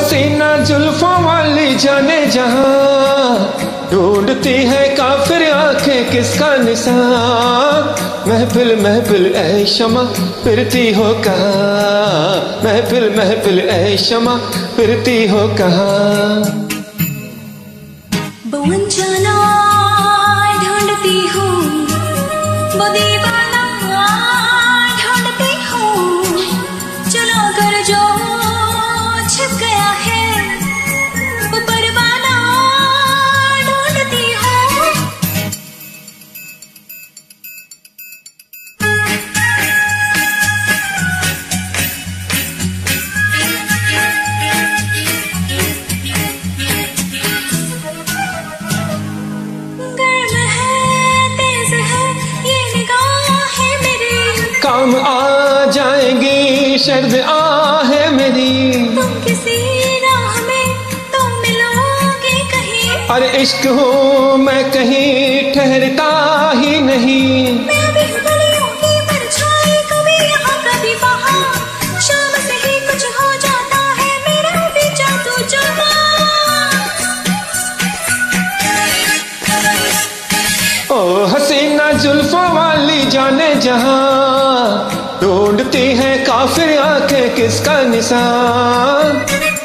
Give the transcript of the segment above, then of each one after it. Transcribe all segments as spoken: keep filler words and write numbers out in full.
हसीना जुल्फों वाली जाने जहां, ढूंढती है काफिर आंखें किसका निशान। महफिल महफिल ऐ शमा फिरती हो कहाँ, महफिल महफिल ऐ शमा फिरती हो कहाँ। बवन जाना ढूंढती हूँ, वो दीवाना ढूंढती हूँ, चलो कर जो छिप गया है वो परवाना ढूंढती हूँ। गर्म है तेज है ये निगाहें मेरी, काम आ जाएंगी शर्द आहें मेरी। तुम किसी राह में तुम मिलोगे कहीं, अरे इश्क हूँ मैं कहीं ठहरता ही नहीं। मैं अभी गलियों की परछाई, कभी यहाँ कभी वहाँ, शाम से ही कुछ हो जाता है मेरा भी जादू जमा। ओ हसीना जुल्फों वाली जाने जहां, ढूंढती है काफिर आंखें किसका निशान।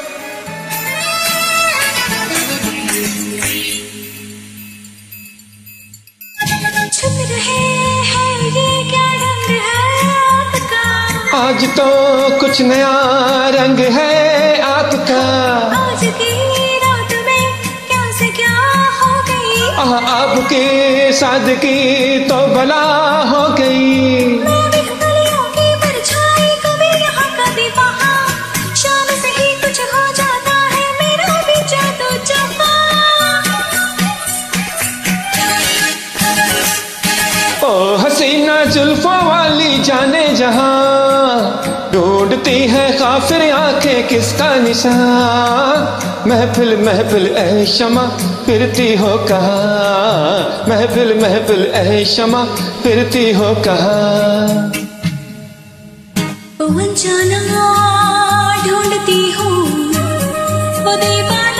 छुप रहे हैं ये क्या रंग है आपका, आज तो कुछ नया रंग है आपका। आज की रात में क्या से क्या हो गई, आह आपकी सादगी तो भला हो गई। मैं भी गलियों की परछाई, कभी यहाँ कभी वहाँ, शाम से ही कुछ हो जाता है मेरा भी जादू जमा। ओ हसीना जुल्फों वाली जाने जहां, ढूंढती है काफिर आंखें किसका निशान। महफिल महफिल ऐ शमा फिरती हो कहाँ, महफिल महफिल ऐ शमा फिरती हो कहाँ। पवन जाना ढूंढती हूँ, वो दीवाना